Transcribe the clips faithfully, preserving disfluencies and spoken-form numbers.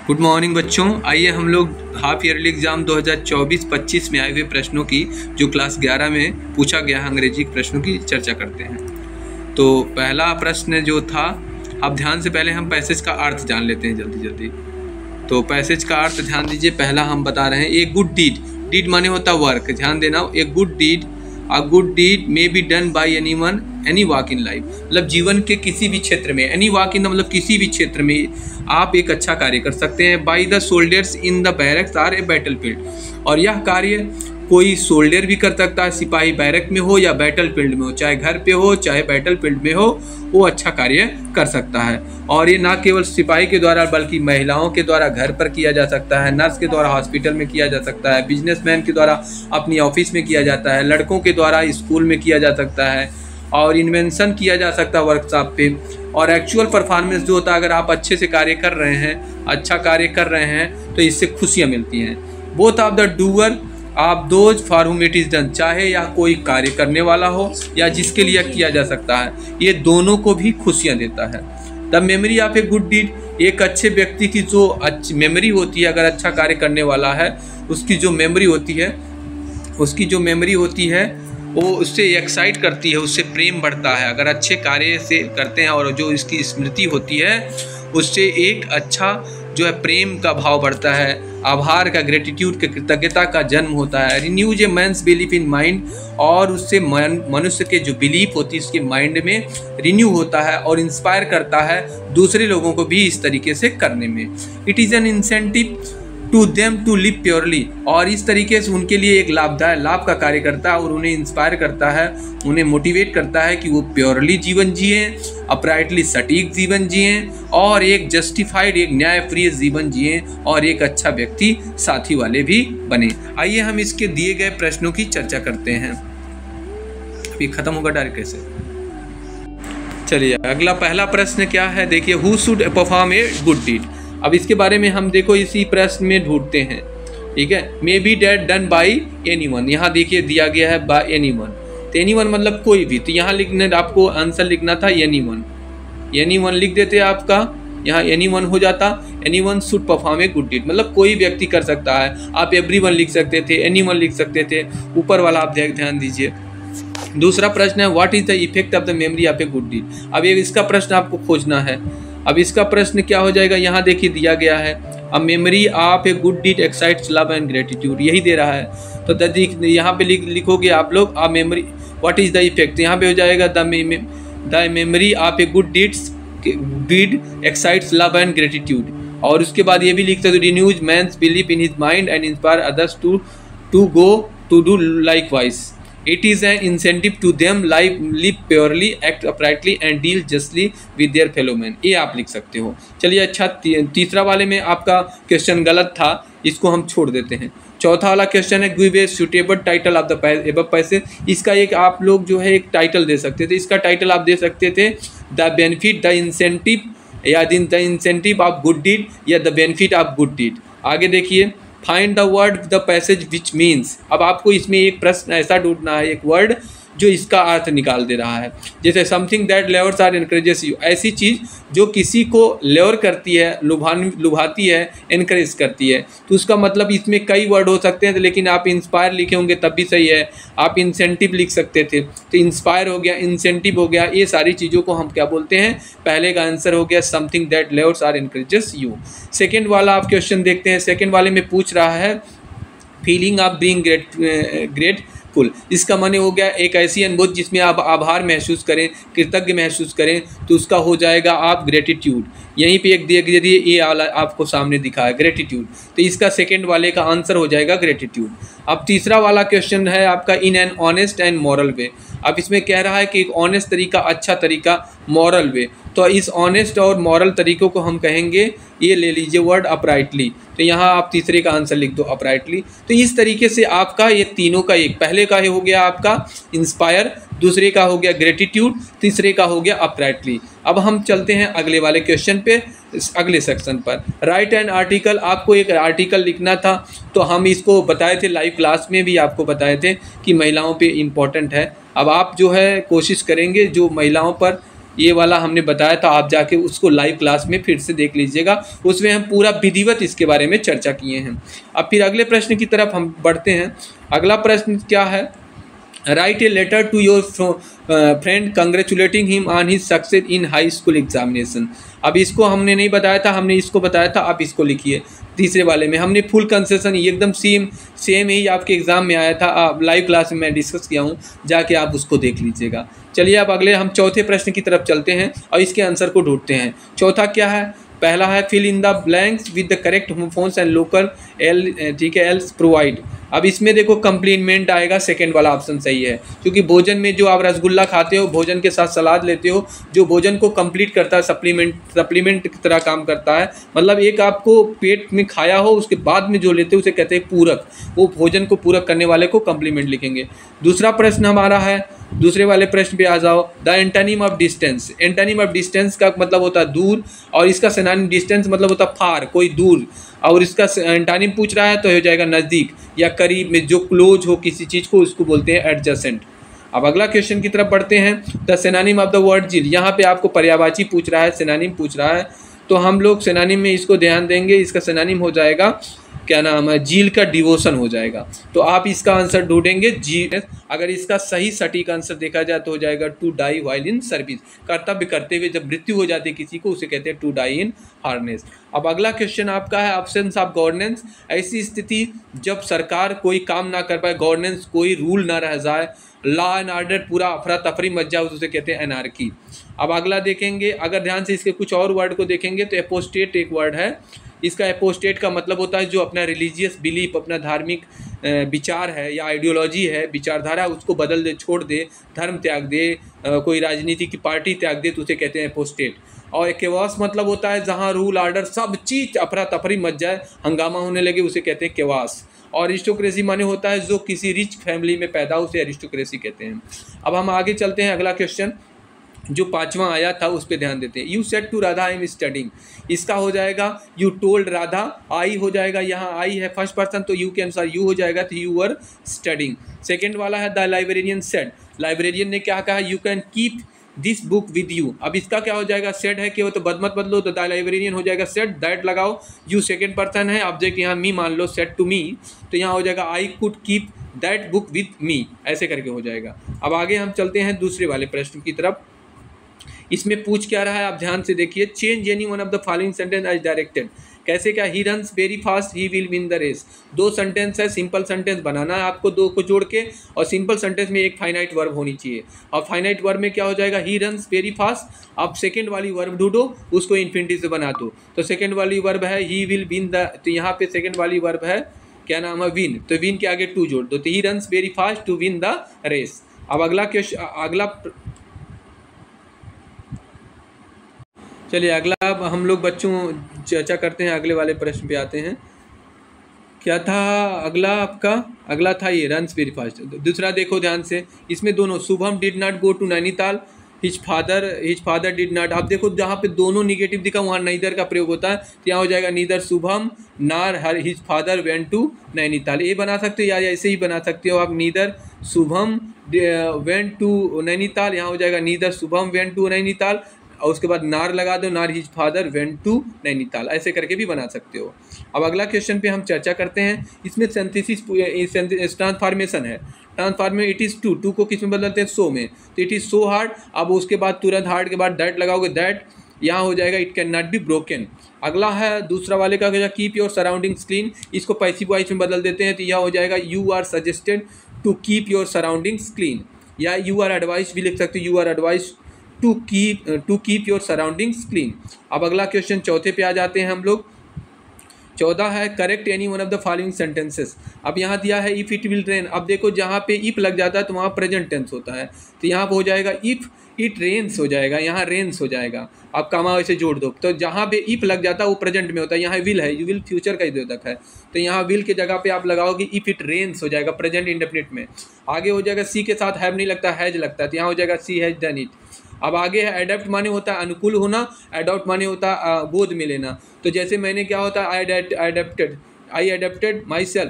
Good morning बच्चों, आइए हम लोग हाफ ईयरली एग्जाम दो हज़ार चौबीस पच्चीस में आए हुए प्रश्नों की जो क्लास ग्यारह में पूछा गया है अंग्रेजी के प्रश्नों की चर्चा करते हैं। तो पहला प्रश्न जो था, आप ध्यान से पहले हम पैसेज का अर्थ जान लेते हैं जल्दी जल्दी। तो पैसेज का अर्थ ध्यान दीजिए। पहला हम बता रहे हैं, ए गुड डीड, डीड माने होता वर्क, ध्यान देना। A good deed, a good deed may be done by anyone any walk in life, मतलब जीवन के किसी भी क्षेत्र में, एनी वॉक इन मतलब किसी भी क्षेत्र में आप एक अच्छा कार्य कर सकते हैं। By the soldiers in the barracks are a battlefield, और यह कार्य कोई सोल्जर भी कर सकता है, सिपाही बैरक में हो या बैटल फील्ड में हो, चाहे घर पे हो चाहे बैटल फील्ड में हो, वो अच्छा कार्य कर सकता है। और ये ना केवल सिपाही के द्वारा बल्कि महिलाओं के द्वारा घर पर किया जा सकता है, नर्स के द्वारा हॉस्पिटल में किया जा सकता है, बिजनेसमैन के द्वारा अपनी ऑफिस में किया जाता है, लड़कों के द्वारा स्कूल में किया जा सकता है, और इन्वेंशन किया जा सकता है वर्कशॉप पे। और एक्चुअल परफॉर्मेंस जो होता है, अगर आप अच्छे से कार्य कर रहे हैं, अच्छा कार्य कर रहे हैं, तो इससे खुशियाँ मिलती हैं। बोथ ऑफ द डूअर आप those for whom it is done, चाहे या कोई कार्य करने वाला हो या जिसके लिए किया जा सकता है, ये दोनों को भी खुशियाँ देता है। The memory of a good deed, एक अच्छे व्यक्ति की जो अच्छी मेमोरी होती है, अगर अच्छा कार्य करने वाला है, उसकी जो मेमोरी होती है उसकी जो मेमोरी होती है वो उससे एक्साइट करती है, उससे प्रेम बढ़ता है। अगर अच्छे कार्य से करते हैं और जो इसकी स्मृति होती है, उससे एक अच्छा जो है प्रेम का भाव बढ़ता है, आभार का, ग्रेटिट्यूड के, कृतज्ञता का जन्म होता है। Renews a man's belief in mind, और उससे मनुष्य के जो बिलीफ होती है उसके माइंड में रिन्यू होता है और इंस्पायर करता है दूसरे लोगों को भी इस तरीके से करने में। It is an incentive to them to live purely, और इस तरीके से उनके लिए एक लाभदायक लाभ का कार्य करता है और उन्हें इंस्पायर करता है, उन्हें मोटिवेट करता है कि वो प्योरली जीवन जिए, अपराइटली सटीक जीवन जिए, और एक जस्टिफाइड, एक न्यायप्रिय जीवन जिए, और एक अच्छा व्यक्ति साथी वाले भी बने। आइए हम इसके दिए गए प्रश्नों की चर्चा करते हैं। अभी खत्म होगा डायरेक्ट कैसे। चलिए अगला पहला प्रश्न क्या है, देखिए, who should perform a good deed. अब इसके बारे में हम देखो इसी प्रश्न में ढूंढते हैं, ठीक है। May be that done by anyone, यहाँ देखिए दिया गया है बाय एनी वन, तो एनी वन मतलब कोई भी, तो यहाँ लिखने आपको आंसर लिखना था एनी वन, एनी वन लिख देते आपका, यहाँ एनी वन हो जाता। Anyone should perform a good deed, मतलब कोई व्यक्ति कर सकता है। आप एवरी वन लिख सकते थे, एनी वन लिख सकते थे, ऊपर वाला आप ध्यान दीजिए। दूसरा प्रश्न है, what is the effect of the memory of a good deed. अब ये इसका प्रश्न आपको खोजना है। अब इसका प्रश्न क्या हो जाएगा, यहाँ देखिए दिया गया है, a memory of a good deed excites love and gratitude, यही दे रहा है। तो द यहाँ पे लिख लिखोगे आप लोग, a memory what is the effect, यहाँ पे हो जाएगा the the memory of a good deeds deed excites love and gratitude, और उसके बाद ये भी लिखते हो, renews man's belief in his mind and inspire others to to go to do likewise. It is an incentive to them live live purely, act uprightly and deal justly with their fellow men। ये आप लिख सकते हो। चलिए अच्छा, ती, तीसरा वाले में आपका क्वेश्चन गलत था, इसको हम छोड़ देते हैं। चौथा वाला क्वेश्चन है, give a suitable title of the above passage. इसका एक आप लोग जो है एक टाइटल दे सकते थे। इसका टाइटल आप दे सकते थे द बेनिफिट द इंसेंटिव, या the incentive of good deed, या the benefit of good deed. आगे देखिए, find the word the passage which means. अब आपको इसमें एक प्रश्न ऐसा ढूंढना है, एक वर्ड जो इसका अर्थ निकाल दे रहा है। जैसे something that levers or encourages you, ऐसी चीज़ जो किसी को लेवर करती है, लुभान लुभाती है, एनकरेज करती है। तो उसका मतलब इसमें कई वर्ड हो सकते हैं, लेकिन आप इंस्पायर लिखे होंगे तब भी सही है। आप इंसेंटिव लिख सकते थे, तो इंस्पायर हो गया, इंसेंटिव हो गया, ये सारी चीज़ों को हम क्या बोलते हैं। पहले का आंसर हो गया something that levers or encourages you. Second वाला आप क्वेश्चन देखते हैं। सेकेंड वाले में पूछ रहा है, feeling of being great grateful. इसका माने हो गया एक ऐसी अनुभूति जिसमें आप आभार महसूस करें, कृतज्ञ महसूस करें, तो उसका हो जाएगा आप ग्रेटिट्यूड। यहीं पे एक दिए दिए ये वाला आपको सामने दिखा है ग्रेटिट्यूड, तो इसका सेकंड वाले का आंसर हो जाएगा ग्रेटिट्यूड। अब तीसरा वाला क्वेश्चन है आपका, in an honest and moral way. अब इसमें कह रहा है कि एक ऑनेस्ट तरीका, अच्छा तरीका, मॉरल वे। तो इस ऑनेस्ट और मॉरल तरीकों को हम कहेंगे, ये ले लीजिए वर्ड अपराइटली, तो यहाँ आप तीसरे का आंसर लिख दो अपराइटली। तो इस तरीके से आपका ये तीनों का, एक पहले का हो गया आपका इंस्पायर, दूसरे का हो गया ग्रेटिट्यूड, तीसरे का हो गया अपराइटली। अब हम चलते हैं अगले वाले क्वेश्चन पे, अगले सेक्शन पर। राइट एन आर्टिकल, आपको एक आर्टिकल लिखना था, तो हम इसको बताए थे लाइव क्लास में भी, आपको बताए थे कि महिलाओं पे इम्पोर्टेंट है। अब आप जो है कोशिश करेंगे जो महिलाओं पर, महिलाओं के बारे में जो लिखना है, तो ये वाला हमने बताया था, आप जाके उसको लाइव क्लास में फिर से देख लीजिएगा, उसमें हम पूरा विधिवत इसके बारे में चर्चा किए हैं। अब फिर अगले प्रश्न की तरफ हम बढ़ते हैं। अगला प्रश्न क्या है, write a letter to your friend congratulating him on his success in high school examination. अब इसको हमने नहीं बताया था, हमने इसको बताया था, आप इसको लिखिए। तीसरे वाले में हमने फुल कंसेशन, एकदम सेम सेम ही आपके एग्ज़ाम में आया था, आप लाइव क्लास में मैं डिस्कस किया हूँ, जाके आप उसको देख लीजिएगा। चलिए अब अगले हम चौथे प्रश्न की तरफ चलते हैं और इसके आंसर को ढूंढते हैं। चौथा क्या है, पहला है fill in the blanks with the correct homophones and local L, ठीक है, एल्स प्रोवाइड। अब इसमें देखो कंप्लीमेंट आएगा, सेकंड वाला ऑप्शन सही है, क्योंकि भोजन में जो आप रसगुल्ला खाते हो, भोजन के साथ सलाद लेते हो, जो भोजन को कंप्लीट करता है, सप्लीमेंट सप्लीमेंट की तरह काम करता है, मतलब एक आपको पेट में खाया हो उसके बाद में जो लेते हो उसे कहते हैं पूरक, वो भोजन को पूरक करने वाले को कंप्लीमेंट लिखेंगे। दूसरा प्रश्न हमारा है, दूसरे वाले प्रश्न पे आ जाओ, the antonym of distance. Antonym of distance का मतलब होता है दूर, और इसका सिनोनिम डिस्टेंस मतलब होता है फार, कोई दूर, और इसका एंटोनिम पूछ रहा है तो हो जाएगा नज़दीक या करीब में, जो क्लोज हो किसी चीज़ को उसको बोलते हैं एडजेसेंट। अब अगला क्वेश्चन की तरफ बढ़ते हैं, the synonym of the word jheel. यहाँ पे आपको पर्यायवाची पूछ रहा है, सिनोनिम पूछ रहा है, तो हम लोग सिनोनिम में इसको ध्यान देंगे। इसका सिनोनिम हो जाएगा, क्या नाम है, झील का डिवोशन हो जाएगा। तो आप इसका आंसर ढूंढेंगे झील। अगर इसका सही सटीक आंसर देखा जाए तो हो जाएगा to die while in service, कर्तव्य करते हुए जब मृत्यु हो जाती है किसी को उसे कहते हैं टू डाई इन हार्नेस। अब अगला क्वेश्चन आपका है, एब्सेंस ऑफ गवर्नेंस। ऐसी स्थिति जब सरकार कोई काम ना कर पाए, गवर्नेंस कोई रूल ना रह जाए, लॉ एंड ऑर्डर पूरा अफरा तफरी मच जाए, उसे कहते हैं एनार्की। अब अगला देखेंगे, अगर ध्यान से इसके कुछ और वर्ड को देखेंगे तो एपोस्टेट एक वर्ड है। इसका एपोस्टेट का मतलब होता है जो अपना रिलीजियस बिलीफ, अपना धार्मिक विचार है या आइडियोलॉजी है, विचारधारा, उसको बदल दे, छोड़ दे, धर्म त्याग दे, कोई राजनीति की पार्टी त्याग दे, तो उसे कहते हैं एपोस्टेट। और केवास मतलब होता है जहाँ रूल ऑर्डर सब चीज़ अफरा तफरी मच जाए, हंगामा होने लगे, उसे कहते हैं केवास। और अरिस्टोक्रेसी माने होता है जो किसी रिच फैमिली में पैदा हो, उसे अरिस्टोक्रेसी कहते हैं। अब हम आगे चलते हैं, अगला क्वेश्चन जो पांचवा आया था उस पर ध्यान देते हैं। You said to Radha I am studying, इसका हो जाएगा यू टोल्ड राधा, आई हो जाएगा, यहाँ आई है फर्स्ट पर्सन तो यू के अनुसार यू हो जाएगा, तो यू वर स्टडिंग। सेकेंड वाला है द लाइब्रेरियन सेड, लाइब्रेरियन ने क्या कहा, you can keep this book with you. अब इसका क्या हो जाएगा, सेड है कि वो तो बदमत बदलो, तो द लाइब्रेरियन हो जाएगा सेड, दैट लगाओ, यू सेकेंड पर्सन है, ऑब्जेक्ट यहाँ मी मान लो, सेड टू मी, तो यहाँ हो जाएगा I could keep that book with me, ऐसे करके हो जाएगा। अब आगे हम चलते हैं दूसरे वाले प्रश्न की तरफ। इसमें पूछ क्या रहा है, आप ध्यान से देखिए, change any one of the following sentence as directed. कैसे, क्या, he runs very fast, he will win the race. दो सेंटेंस है, सिंपल सेंटेंस बनाना है आपको, दो को जोड़ के, और सिंपल सेंटेंस में एक फाइनाइट वर्ब होनी चाहिए। और फाइनाइट वर्ब में क्या हो जाएगा, ही रन्स वेरी फास्ट। आप सेकेंड वाली वर्ब ढूंढो, उसको इन्फिनिटी से बना दो, तो सेकेंड वाली वर्ब है ही विल विन द, तो यहाँ पे सेकेंड वाली वर्ब है क्या नाम है, विन, तो विन के आगे टू जोड़ दो, तो he runs very fast to win the race. अब अगला क्वेश्चन, अगला चलिए अगला अब हम लोग बच्चों चर्चा करते हैं, अगले वाले प्रश्न पे आते हैं। क्या था अगला आपका, अगला था ये रन्स वेरी फास्ट। दूसरा देखो ध्यान से, इसमें दोनों, Shubham did not go to Nainital, his father his father did not. आप देखो जहाँ पे दोनों निगेटिव दिखा वहाँ नीदर का प्रयोग होता है, तो यहाँ हो जाएगा neither Shubham nor her his father went to Nainital. ये बना सकते हो या ऐसे ही बना सकते हो आप, neither Shubham went to Nainital, यहाँ हो जाएगा neither Shubham went to Nainital, और उसके बाद नार लगा दो, nor his father went to Nainital, ऐसे करके भी बना सकते हो। अब अगला क्वेश्चन पे हम चर्चा करते हैं। इसमें सिंथेसिस ट्रांसफॉर्मेशन है, transformation it is to, to को किस में बदलते हैं, सो में, तो इट इज़ सो हार्ड। अब उसके बाद तुरंत हार्ड के बाद दैट लगाओगे, दैट यहाँ हो जाएगा it can not be broken. अगला है दूसरा वाले का क्या, कीप योर सराउंडिंग्स क्लीन, इसको पैसिव वॉइस में बदल देते हैं, तो यह हो जाएगा you are suggested to keep your surroundings clean, या यू आर एडवाइस भी लिख सकते हो, you are advise to keep to keep your surroundings clean. अब अगला क्वेश्चन चौथे पे आ जाते हैं हम लोग। चौदह है correct any one of the following sentences. अब यहाँ दिया है इफ़ इट विल रेन, अब देखो जहाँ पे इफ लग जाता है तो वहाँ प्रेजेंट टेंस होता है, तो यहाँ पे हो जाएगा इफ़ इट रेन्स हो जाएगा, यहाँ रेन्स हो जाएगा, आप कामा वैसे जोड़ दो, तो जहाँ पे इफ लग जाता है वो प्रेजेंट में होता है, यहाँ विल है, यू विल फ्यूचर का द्योतक है, तो यहाँ विल के जगह पे आप लगाओगे इफ इट रेन्स हो जाएगा, प्रेजेंट इंडेफिनिट में। आगे हो जाएगा सी के साथ हैव नहीं लगता, हैज लगता है, तो यहाँ हो जाएगा सी हैज डन इट। अब आगे है एडेप्ट माने होता है अनुकूल होना, एडॉप्ट माने होता है गोद में लेना, तो जैसे मैंने क्या होता है I adapted I adapted myself,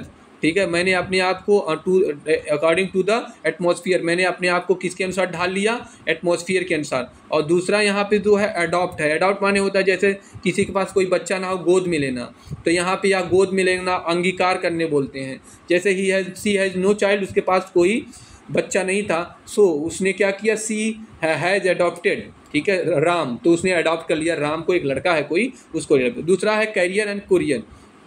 ठीक है, मैंने अपने आप को to according to the atmosphere, मैंने अपने आप को किसके अनुसार ढाल लिया, एटमॉस्फेयर के अनुसार। और दूसरा यहाँ पे जो है अडॉप्ट है, अडॉप्ट माने होता है जैसे किसी के पास कोई बच्चा ना हो, गोद में लेना, तो यहाँ पे या गोद में लेना अंगीकार करने बोलते हैं। जैसे he has she has no child, उसके पास कोई बच्चा नहीं था, सो उसने क्या किया, सी हैज़ अडॉप्टेड, ठीक है, राम, तो उसने अडॉप्ट कर लिया राम को, एक लड़का है कोई, उसको। दूसरा है कैरियर एंड कुरियर।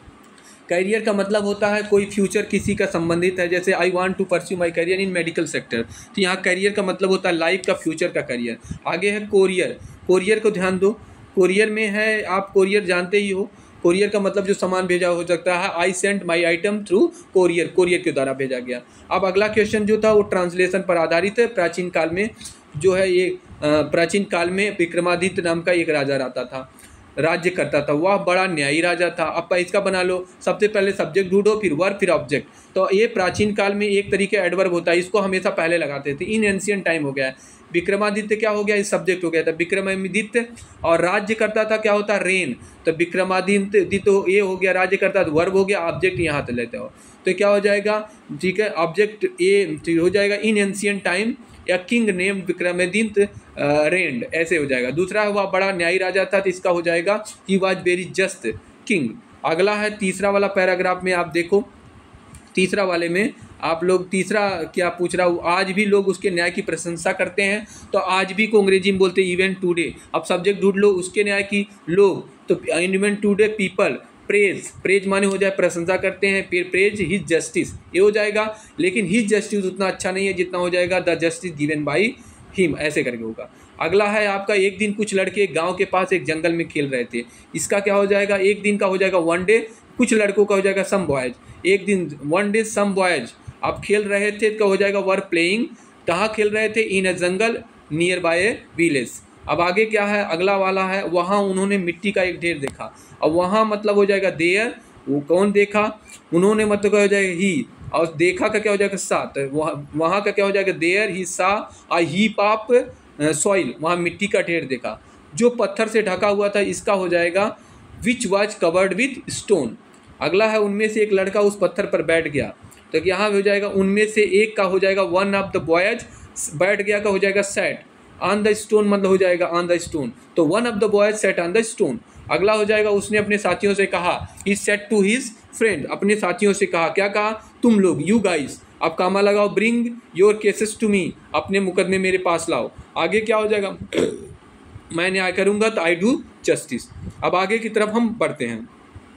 कैरियर का मतलब होता है कोई फ्यूचर किसी का संबंधित है, जैसे I want to pursue my career in medical sector, तो यहाँ कैरियर का मतलब होता है लाइफ का, फ्यूचर का करियर। आगे है कोरियर, कोरियर को ध्यान दो, कोरियर में है, आप कोरियर जानते ही हो, कोरियर का मतलब जो सामान भेजा हो सकता है, I sent my item through courier, courier के द्वारा भेजा गया। अब अगला क्वेश्चन जो था वो ट्रांसलेशन पर आधारित है। प्राचीन काल में जो है ये प्राचीन काल में विक्रमादित्य नाम का एक राजा रहता था, राज्य करता था, वह बड़ा न्यायी राजा था। अब इसका बना लो, सबसे पहले सब्जेक्ट ढूंढो, फिर वर्ब, फिर ऑब्जेक्ट। तो ये प्राचीन काल में एक तरीके एडवर्ब होता है, इसको हमेशा पहले लगाते थे। इन एंशियंट टाइम हो गया है। विक्रमादित्य क्या हो गया, इस सब्जेक्ट हो गया था विक्रमादित्य, और राज्य करता था क्या होता, रेन, तो विक्रमादित्य तो ये हो गया, राज्य करता तो वर्ब हो गया, ऑब्जेक्ट यहाँ से लेते हो तो क्या हो जाएगा, ठीक है, ऑब्जेक्ट ए हो जाएगा इन एंशियंट टाइम, या किंग नेम विक्रमादित्य रेंड, ऐसे हो जाएगा। दूसरा है वह बड़ा न्यायी राजा था, तो इसका हो जाएगा he was very just king. अगला है तीसरा वाला पैराग्राफ में, आप देखो तीसरा वाले में आप लोग तीसरा क्या पूछ रहा हूँ, आज भी लोग उसके न्याय की प्रशंसा करते हैं, तो आज भी को अंग्रेजी में बोलते हैं इवन टुडे। अब सब्जेक्ट ढूंढ लो, उसके न्याय की लोग, तो even today people praise, praise माने हो जाए प्रशंसा करते हैं, फिर प्रेज हिज जस्टिस, ये हो जाएगा। लेकिन हिज जस्टिस उतना अच्छा नहीं है जितना हो जाएगा the justice given by him, ऐसे करके होगा। अगला है आपका एक दिन कुछ लड़के गांव के पास एक जंगल में खेल रहे थे, इसका क्या हो जाएगा, एक दिन का हो जाएगा वन डे, कुछ लड़कों का हो जाएगा सम बॉयज, एक दिन वन डे सम बॉयज। आप खेल रहे थे तो हो जाएगा वर प्लेइंग, कहाँ खेल रहे थे, in a jungle near by a village. अब आगे क्या है, अगला वाला है वहाँ उन्होंने मिट्टी का एक ढेर देखा। अब वहाँ मतलब हो जाएगा देयर, वो कौन देखा, उन्होंने मतलब क्या हो जाएगा ही, और देखा का क्या हो जाएगा सा, तो वहाँ वहाँ का क्या हो जाएगा देयर ही सा आ हीप ऑफ सॉइल, वहाँ मिट्टी का ढेर देखा जो पत्थर से ढका हुआ था, इसका हो जाएगा which was covered with stone. अगला है उनमें से एक लड़का उस पत्थर पर बैठ गया, तो यहाँ हो जाएगा उनमें से एक का हो जाएगा वन ऑफ द बॉयज, बैठ गया का हो जाएगा सेट ऑन द स्टोन, मतलब हो जाएगा ऑन द स्टोन, तो one of the boys sat on the stone. अगला हो जाएगा उसने अपने साथियों से कहा, he said to his friend, अपने साथियों से कहा, क्या कहा, तुम लोग, यू गाइस, अब कामा लगाओ, bring your cases to me, अपने मुकदमे मेरे पास लाओ। आगे क्या हो जाएगा, मैं न्याय करूंगा तो आई डू जस्टिस। अब आगे की तरफ हम बढ़ते हैं,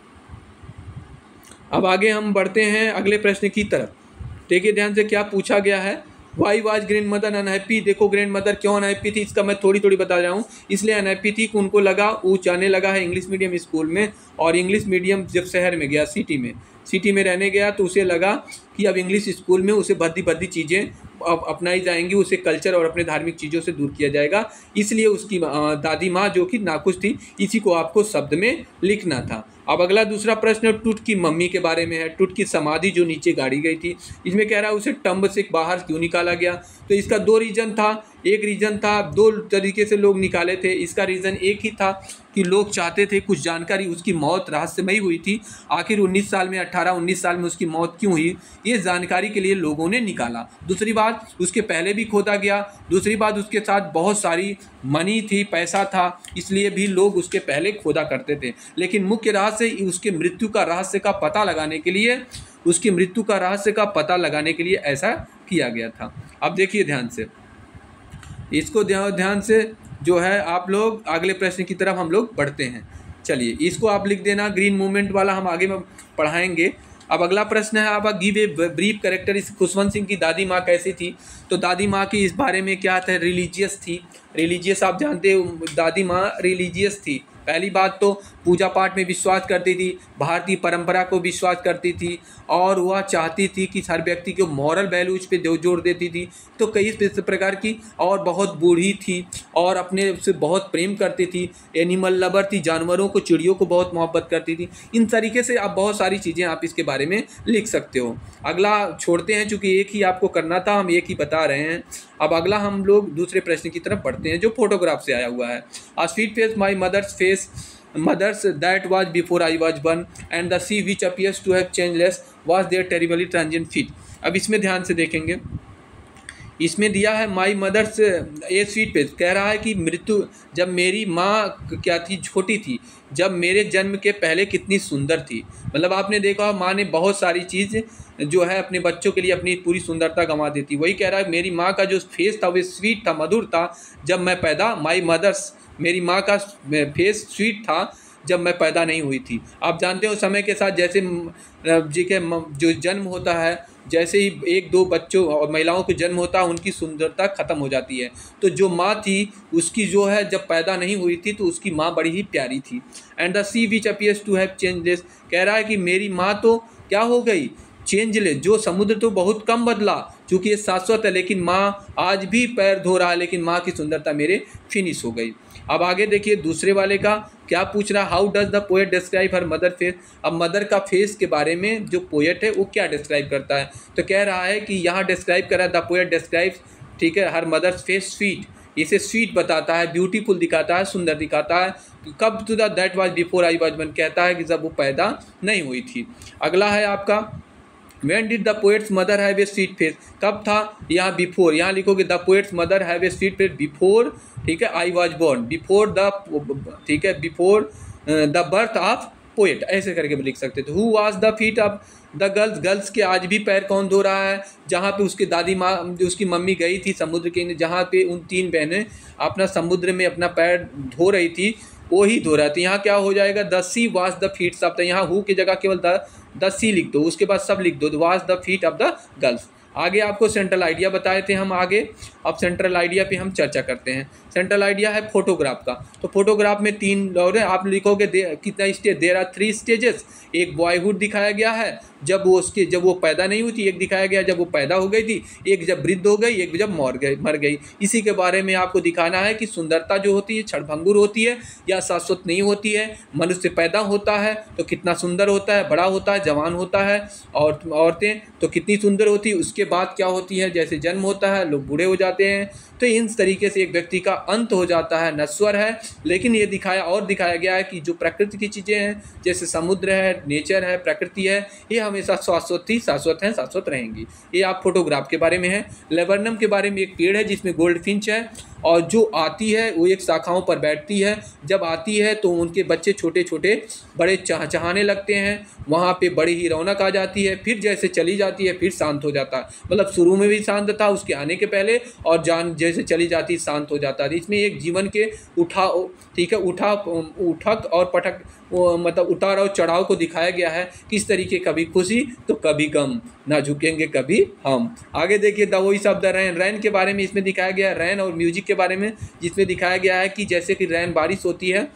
अब आगे हम बढ़ते हैं अगले प्रश्न की तरफ। देखिए ध्यान से क्या पूछा गया है, why was grandmother unhappy. देखो ग्रैंड मदर क्यों अनहैप्पी थी, इसका मैं थोड़ी थोड़ी बता रहा हूँ। इसलिए अनहैप्पी थी कि उनको लगा वो जाने लगा है इंग्लिश मीडियम स्कूल में, और इंग्लिश मीडियम जब शहर में गया, सिटी में सिटी में रहने गया, तो उसे लगा कि अब इंग्लिश स्कूल में उसे भद्दी भद्दी चीज़ें अब अपनाई जाएंगी, उसे कल्चर और अपने धार्मिक चीज़ों से दूर किया जाएगा। इसलिए उसकी दादी माँ जो कि नाखुश थी, इसी को आपको शब्द में लिखना था। अब अगला दूसरा प्रश्न टुट की मम्मी के बारे में है। टुट की समाधि जो नीचे गाड़ी गई थी, इसमें कह रहा है उसे टम्ब से बाहर क्यों निकाला गया। तो इसका दो रीज़न था, एक रीज़न था, दो तरीके से लोग निकाले थे। इसका रीज़न एक ही था कि लोग चाहते थे कुछ जानकारी, उसकी मौत रहस्यमयी हुई थी, आखिर उन्नीस साल में अट्ठारह उन्नीस साल में उसकी मौत क्यों हुई, ये जानकारी के लिए लोगों ने निकाला। दूसरी बात, उसके पहले भी खोदा गया। दूसरी बात, उसके साथ बहुत सारी मनी थी, पैसा था, इसलिए भी लोग उसके पहले खोदा करते थे। लेकिन मुख्य रहस्य उसके मृत्यु का रहस्य का पता लगाने के लिए उसकी मृत्यु का रहस्य का पता लगाने के लिए ऐसा किया गया था। अब देखिए ध्यान से, इसको ध्यान ध्यान से जो है आप लोग अगले प्रश्न की तरफ हम लोग बढ़ते हैं। चलिए इसको आप लिख देना, ग्रीन मूवमेंट वाला हम आगे में पढ़ाएंगे। अब अगला प्रश्न है, आप गिव ए ब्रीफ कैरेक्टर इस खुशवंत सिंह की दादी माँ कैसी थी। तो दादी माँ की इस बारे में क्या था, रिलीजियस थी। रिलीजियस आप जानते हो, दादी माँ रिलीजियस थी। पहली बात तो पूजा पाठ में विश्वास करती थी, भारतीय परंपरा को विश्वास करती थी, और वह चाहती थी कि हर व्यक्ति को मॉरल वैल्यूज पे जोर देती थी। तो कई प्रकार की, और बहुत बूढ़ी थी और अपने से बहुत प्रेम करती थी, एनिमल लवर थी, जानवरों को, चिड़ियों को बहुत मोहब्बत करती थी। इन तरीके से आप बहुत सारी चीज़ें आप इसके बारे में लिख सकते हो। अगला छोड़ते हैं, चूँकि एक ही आपको करना था, हम एक ही बता रहे हैं। अब अगला हम लोग दूसरे प्रश्न की तरफ बढ़ते हैं जो फोटोग्राफ से आया हुआ है। A sweet face my mother's face mother's that was before I was born and the sea which appears to have changeless was there terribly transient feet. अब इसमें ध्यान से देखेंगे, इसमें दिया है माई मदर्स ए स्वीट पे, कह रहा है कि मृत्यु, जब मेरी माँ क्या थी, छोटी थी, जब मेरे जन्म के पहले कितनी सुंदर थी। मतलब आपने देखा माँ ने बहुत सारी चीज़ जो है अपने बच्चों के लिए अपनी पूरी सुंदरता गंवा देती। वही कह रहा है मेरी माँ का जो फेस था वो स्वीट था, मधुर था जब मैं पैदा, माई मदर्स, मेरी माँ का फेस स्वीट था जब मैं पैदा नहीं हुई थी। आप जानते हो समय के साथ जैसे जी के जो जन्म होता है, जैसे ही एक दो बच्चों और महिलाओं को जन्म होता है उनकी सुंदरता ख़त्म हो जाती है। तो जो माँ थी उसकी जो है जब पैदा नहीं हुई थी तो उसकी माँ बड़ी ही प्यारी थी। And the sea which appears to have changes, कह रहा है कि मेरी माँ तो क्या हो गई, चेंजलेस, जो समुद्र तो बहुत कम बदला क्योंकि ये शाश्वत है, लेकिन माँ आज भी पैर धो रहा है, लेकिन माँ की सुंदरता मेरे फिनिश हो गई। अब आगे देखिए दूसरे वाले का क्या पूछ रहा है, how does the poet describe her mother face. अब मदर का फेस के बारे में जो पोएट है वो क्या डिस्क्राइब करता है, तो कह रहा है कि यहाँ डिस्क्राइब कर रहा है द पोएट डिस्क्राइब, ठीक है, हर मदर्स फेस स्वीट, इसे स्वीट बताता है, ब्यूटीफुल दिखाता है, सुंदर दिखाता है। कब to the that was before I was born, कहता है कि जब वो पैदा नहीं हुई थी। अगला है आपका When did the poet's mother have a sweet face, कब था, यहाँ बिफोर, यहाँ लिखोगे the poet's mother have a sweet face before, ठीक है, I was born, before the, ठीक है, before the birth of poet, ऐसे करके लिख सकते थे। Who was the feet of the girls, girls के आज भी पैर कौन धो रहा है, जहाँ पे उसकी दादी माँ, उसकी मम्मी गई थी समुद्र के, जहाँ पे उन तीन बहनें अपना समुद्र में अपना पैर धो रही थी वो ही धो रहा था। यहाँ क्या हो जाएगा, the sea was the feet of the, यहाँ हु की जगह केवल द द सी लिख दो, उसके बाद सब लिख दो, was the feet of the girls. आगे आपको सेंट्रल आइडिया बताए थे हम आगे, अब सेंट्रल आइडिया पे हम चर्चा करते हैं। सेंट्रल आइडिया है फोटोग्राफ का, तो फोटोग्राफ में तीन दौर है, आप लिखोगे कितना stage, there are three stages. एक बॉयहुड दिखाया गया है जब वो उसके जब वो पैदा नहीं हुई थी, एक दिखाया गया जब वो पैदा हो गई थी, एक जब वृद्ध हो गई, एक जब मर गई मर गई इसी के बारे में आपको दिखाना है कि सुंदरता जो होती है क्षणभंगुर होती है या शाश्वत नहीं होती है। मनुष्य पैदा होता है तो कितना सुंदर होता है, बड़ा होता है, जवान होता है, और औरतें तो कितनी सुंदर होती है, उसके बाद क्या होती है, जैसे जन्म होता है लोग बूढ़े हो जाते हैं। तो इन तरीके से एक व्यक्ति का अंत हो जाता है, नश्वर है। लेकिन ये दिखाया और दिखाया गया है कि जो प्रकृति की चीज़ें हैं जैसे समुद्र है, नेचर है, प्रकृति है, ये हमेशा शाश्वत थी, शाश्वत हैं, शाश्वत रहेंगी। ये आप फोटोग्राफ के बारे में है। लेबरनम के बारे में एक पेड़ है जिसमें गोल्ड फिंच है, और जो आती है वो एक शाखाओं पर बैठती है, जब आती है तो उनके बच्चे छोटे छोटे बड़े चाह चाहने लगते हैं, वहाँ पे बड़ी ही रौनक आ जाती है, फिर जैसे चली जाती है फिर शांत हो जाता है। मतलब शुरू में भी शांत था उसके आने के पहले, और जान जैसे चली जाती शांत हो जाता है। इसमें एक जीवन के उठा ठीक है उठा उठक और पटक मतलब उतार और चढ़ाव को दिखाया गया है, किस तरीके कभी खुशी तो कभी गम, ना झुकेंगे कभी हम। आगे देखिए the voice of the rain, rain के बारे में इसमें दिखाया गया है, रैन और म्यूजिक के बारे में, जिसमें दिखाया गया है कि जैसे कि रैन बारिश होती है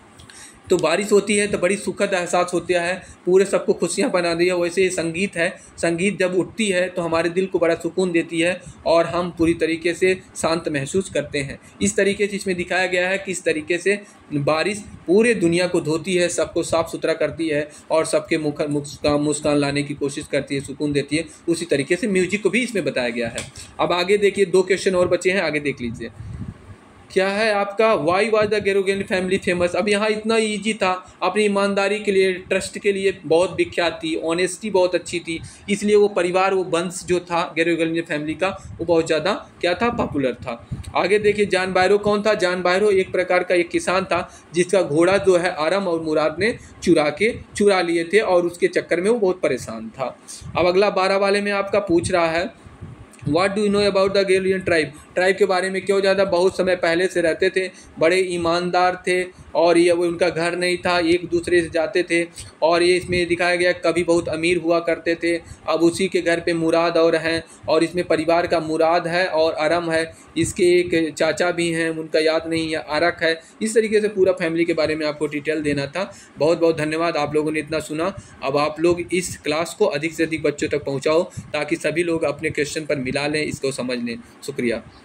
तो बारिश होती है तो बड़ी सुखद एहसास होता है, पूरे सबको खुशियाँ बना दी है। वैसे ही संगीत है, संगीत जब उठती है तो हमारे दिल को बड़ा सुकून देती है और हम पूरी तरीके से शांत महसूस करते हैं। इस तरीके से इसमें दिखाया गया है कि इस तरीके से बारिश पूरे दुनिया को धोती है, सबको साफ़ सुथरा करती है और सबके मुख मुस्कान मुस्कान लाने की कोशिश करती है, सुकून देती है। उसी तरीके से म्यूजिक को भी इसमें बताया गया है। अब आगे देखिए दो क्वेश्चन और बचे हैं, आगे देख लीजिए। क्या है आपका, why was the Gerogen family famous. अब यहाँ इतना इजी था, अपनी ईमानदारी के लिए, ट्रस्ट के लिए बहुत विख्यात थी, ऑनेस्टी बहुत अच्छी थी, इसलिए वो परिवार, वो वंश जो था गेरोगेन फैमिली का, वो बहुत ज़्यादा क्या था, पॉपुलर था। आगे देखिए जॉन बायरो कौन था। जॉन बायरो एक प्रकार का एक किसान था जिसका घोड़ा जो है आरम और मुराद ने चुरा के चुरा लिए थे और उसके चक्कर में वो बहुत परेशान था। अब अगला बारह वाले में आपका पूछ रहा है what do you know about the Gelion tribe. Tribe के बारे में क्यों ज़्यादा, बहुत समय पहले से रहते थे, बड़े ईमानदार थे और ये वो उनका घर नहीं था, एक दूसरे से जाते थे। और ये इसमें दिखाया गया कभी बहुत अमीर हुआ करते थे, अब उसी के घर पे मुराद और हैं, और इसमें परिवार का मुराद है और अरम है, इसके एक चाचा भी हैं, उनका याद नहीं है, आरक है। इस तरीके से पूरा फैमिली के बारे में आपको डिटेल देना था। बहुत बहुत धन्यवाद, आप लोगों ने इतना सुना। अब आप लोग इस क्लास को अधिक से अधिक बच्चों तक पहुँचाओ ताकि सभी लोग अपने क्वेश्चन पर मिला लें, इसको समझ लें। शुक्रिया।